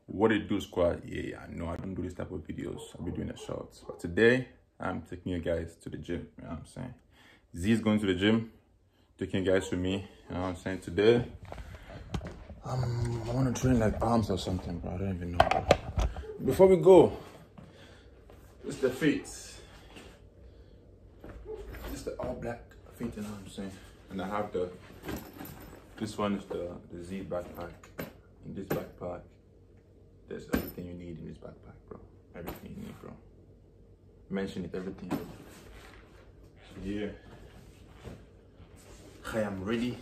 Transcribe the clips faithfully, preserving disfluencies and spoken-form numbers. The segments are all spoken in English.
What it do, squad? Yeah, I know I don't do this type of videos. I'll be doing the shorts. But today, I'm taking you guys to the gym. You know what I'm saying? Z is going to the gym, taking you guys with me. You know what I'm saying? Today, um, I want to train like arms or something, bro. I don't even know, bro. Before we go, it's the feet. It's the all black feet, you know what I'm saying? And I have the, this one is the, the Z backpack. In this backpack, there's everything you need in this backpack, bro. Everything you need, bro. Mention it, everything. So yeah, I am ready.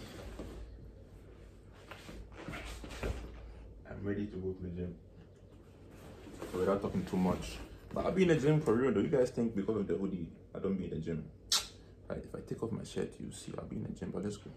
I'm ready to go to the gym. So without talking too much. But I'll be in the gym for real though. You guys think because of the hoodie, I don't be in the gym. Right, if I take off my shirt, you see I'll be in the gym, but let's go.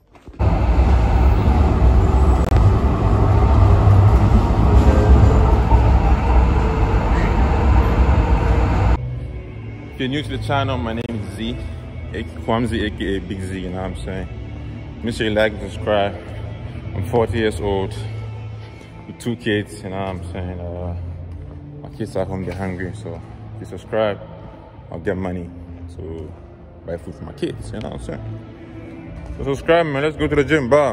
If you're new to the channel, my name is Z, Kwamzi, aka Big Z, you know what I'm saying? Make sure you like and subscribe. I'm forty years old with two kids, you know what I'm saying? Uh, my kids at home, they're hungry, so if you subscribe, I'll get money to buy food for my kids, you know what I'm saying? So subscribe, man. Let's go to the gym, bye.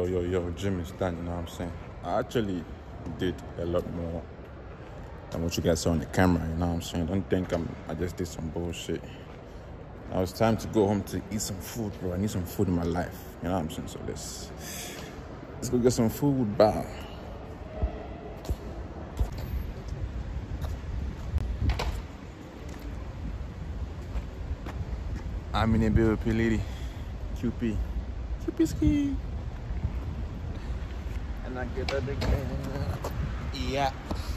yo, yo, gym is done, you know what I'm saying? I actually did a lot more than what you guys saw on the camera, you know what I'm saying? Don't think I'm, I just did some bullshit. Now it's time to go home to eat some food, bro. I need some food in my life, you know what I'm saying? So let's, let's go get some food, bow. I'm in a bill, P lady. Q P. Q P ski. And I get that again. Yeah.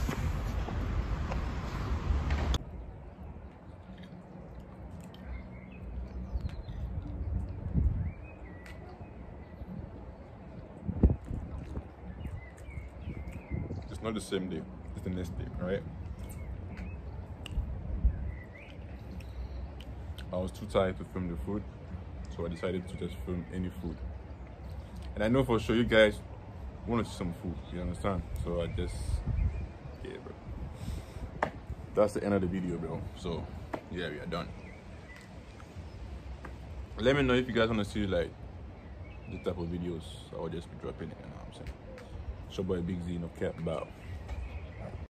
It's not the same day. It's the next day, right? I was too tired to film the food, so I decided to just film any food. And I know for sure you guys want to see some food, you understand? So I just, yeah, bro. That's the end of the video, bro. So, yeah, we are done. Let me know if you guys want to see, like, this type of videos. I will just be dropping it, you know what I'm saying? It's your boy Big Z, no cap, bow.